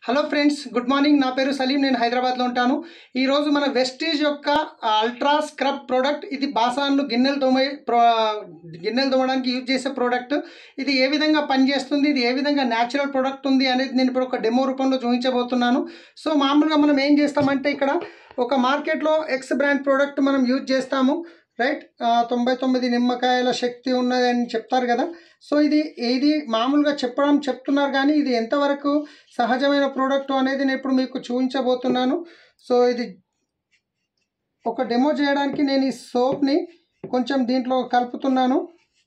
Hello friends, good morning. నా పేరు సలీం. నేను హైదరాబాద్లో ఉంటాను. ఈరోజు మన వెస్టీజ్ యొక్క అల్ట్రా స్క్రబ్ ప్రోడక్ట్. ఇది బాసాన్లు గిన్నెలు తోమడానికి యూజ్ చేసే ప్రోడక్ట్. ఇది ఏ విధంగా పనిచేస్తుంది, ఇది ఏ విధంగా న్యాచురల్ ప్రోడక్ట్ ఉంది అనేది నేను ఇప్పుడు ఒక డెమో రూపంలో చూపించబోతున్నాను. సో మామూలుగా మనం ఏం చేస్తామంటే, ఇక్కడ ఒక మార్కెట్లో ఎక్స్ బ్రాండ్ ప్రోడక్ట్ మనం యూజ్ చేస్తాము, రైట్. 99 నిమ్మకాయల శక్తి ఉన్నదని చెప్తారు కదా. సో ఇది మామూలుగా చెప్తున్నారు, కానీ ఇది ఎంతవరకు సహజమైన ప్రోడక్ట్ అనేది నేను ఇప్పుడు మీకు చూపించబోతున్నాను. సో ఇది ఒక డెమో చేయడానికి నేను ఈ సోప్ని కొంచెం దీంట్లో కలుపుతున్నాను.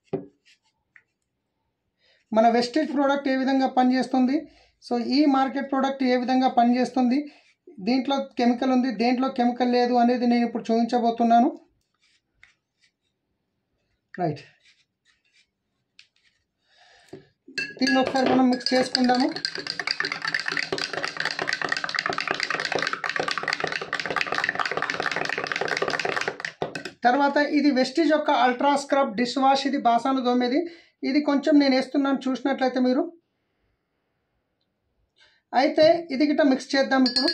మన వెస్టేజ్ ప్రోడక్ట్ ఏ విధంగా పనిచేస్తుంది, సో ఈ మార్కెట్ ప్రోడక్ట్ ఏ విధంగా పనిచేస్తుంది, దీంట్లో కెమికల్ ఉంది, దేంట్లో కెమికల్ లేదు అనేది నేను ఇప్పుడు చూపించబోతున్నాను, రైట్. దీన్ని ఒకసారి మనం మిక్స్ చేసుకుందాము. తర్వాత ఇది వెస్టీజ్ యొక్క అల్ట్రా స్క్రబ్ డిష్ వాష్. ఇది బాసాన్లు తోమేది. ఇది కొంచెం నేను వేస్తున్నాను, చూసినట్లయితే మీరు. అయితే ఇది గిట్ట మిక్స్ చేద్దాం. ఇప్పుడు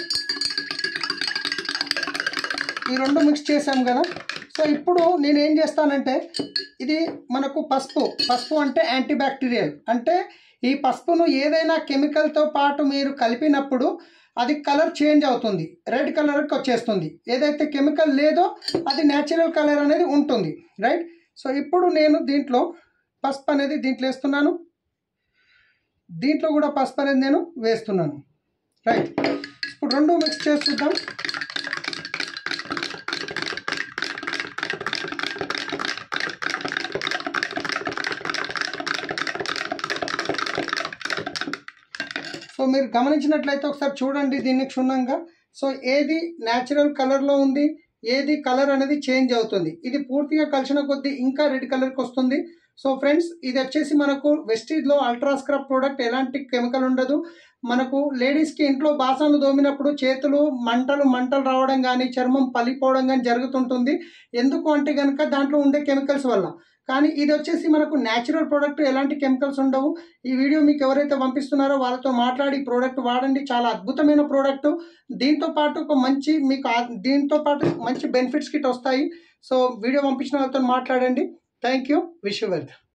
ఈ రెండు మిక్స్ చేసాం కదా. సో ఇప్పుడు నేను ఏం చేస్తానంటే, ఇది మనకు పసుపు అంటే యాంటీ బ్యాక్టీరియల్. అంటే ఈ పసుపును ఏదైనా కెమికల్తో పాటు మీరు కలిపినప్పుడు అది కలర్ చేంజ్ అవుతుంది, రెడ్ కలర్కి వచ్చేస్తుంది. ఏదైతే కెమికల్ లేదో అది న్యాచురల్ కలర్ అనేది ఉంటుంది, రైట్. సో ఇప్పుడు నేను దీంట్లో పసుపు అనేది దీంట్లో వేస్తున్నాను, దీంట్లో కూడా పసుపు అనేది నేను వేస్తున్నాను, రైట్. ఇప్పుడు రెండు మిక్స్ చేస్తుంటాం. సో మీరు గమనించినట్లయితే ఒకసారి చూడండి దీన్ని క్షుణ్ణంగా. సో ఏది న్యాచురల్ కలర్లో ఉంది, ఏది కలర్ అనేది చేంజ్ అవుతుంది. ఇది పూర్తిగా కలిసిన కొద్దీ ఇంకా రెడ్ కలర్కి వస్తుంది. సో ఫ్రెండ్స్, ఇది వచ్చేసి మనకు వెస్టీజ్లో అల్ట్రా స్క్రబ్ ప్రోడక్ట్. ఎలాంటి కెమికల్ ఉండదు. మనకు లేడీస్కి ఇంట్లో బాసన్లు తోమినప్పుడు చేతులు మంటలు రావడం కానీ, చర్మం పలిపోవడం కానీ జరుగుతుంటుంది. ఎందుకు అంటే కనుక దాంట్లో ఉండే కెమికల్స్ వల్ల. కానీ ఇది వచ్చేసి మనకు న్యాచురల్ ప్రోడక్ట్, ఎలాంటి కెమికల్స్ ఉండవు. ఈ వీడియో మీకు ఎవరైతే పంపిస్తున్నారో వాళ్ళతో మాట్లాడి ఈ ప్రోడక్ట్ వాడండి. చాలా అద్భుతమైన ప్రోడక్ట్. దీంతో పాటు దీంతో పాటు మంచి బెనిఫిట్స్ కిట్ వస్తాయి. సో వీడియో పంపించిన వాళ్ళతో మాట్లాడండి. Thank you. Wish you well.